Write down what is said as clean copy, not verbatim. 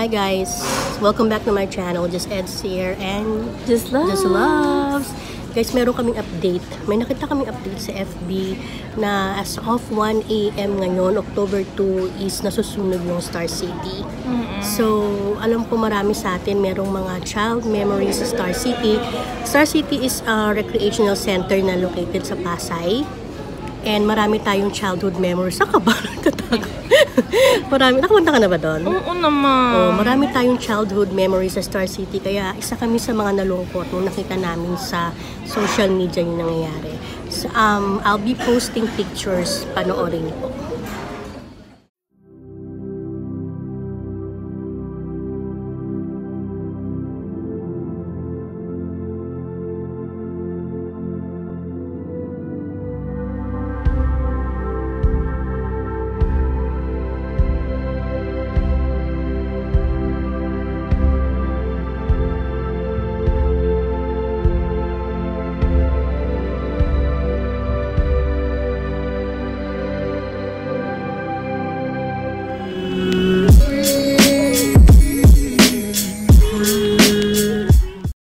Hi guys, welcome back to my channel. Just Ed's here and Just loves. Guys, meron kaming update. May nakita kaming update sa FB na as of 1 AM ngayon, October 2, is nasusunog yung Star City. So, alam ko marami sa atin merong mga child memories sa Star City. Star City is a recreational center na located sa Pasay. And marami tayong childhood memories. Saan ka ba? Marami. Nakapunta ka na ba doon? Oo naman. Oh, marami tayong childhood memories sa Star City. Kaya isa kami sa mga nalungkot nung nakita namin sa social media yung nangyayari. So, I'll be posting pictures. Panoorin niyo po.